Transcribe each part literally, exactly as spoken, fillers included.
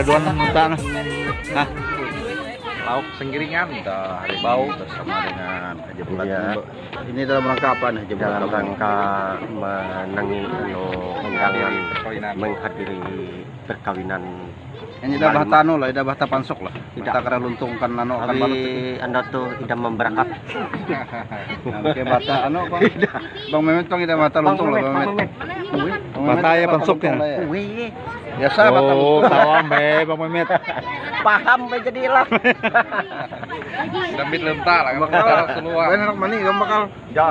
Gaduan utang. Hah? Lauk senggiringan dah harimau bersama dengan Haji Bulat. Iya. Ini dalam rangka apa nih Haji Bulat? Dalam rangka menangi anu undangan perkawinan. menghadiri perkawinan. Ini dah bahta anu lah, dah bahta pansok lah. Tidak. Kita kena luntungkan anu kan balut. Abi anda tuh idam memberakat. Oke bahta anu Bang. Bang Memet Bang ida bahta luntung lah Bang Memet. Bahta ya pansoknya. Wih, Biasa bahta Oh, luntung. sawam be Bang Memet. paham be jadi lah. Dambit leumpta lah bakal keluar. Kan anak mani gak bakal. Ya.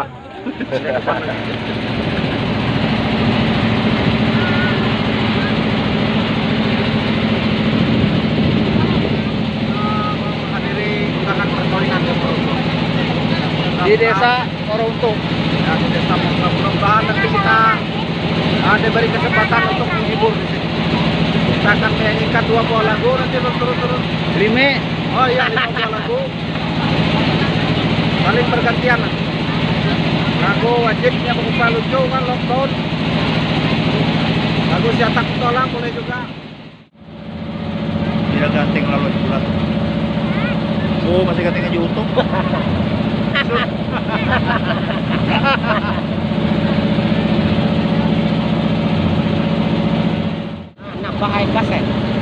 Hadiri undangan perkawinan Di desa Moruntung. ya, di desa Mongsa. Mudah-mudahan nanti kita ada beri kesempatan untuk menghibur di sini. Kita akan menyanyikan dua buah lagu nanti turun-turun. Lime. Oh iya, lima buah lagu. Saling bergantian. Lagu wajibnya berupa lucu kan lockdown. Lagu siatak tolak boleh juga. Tidak ganting lalu bulan. Oh, masih ganting aja YouTube. Nak bahaya kaset.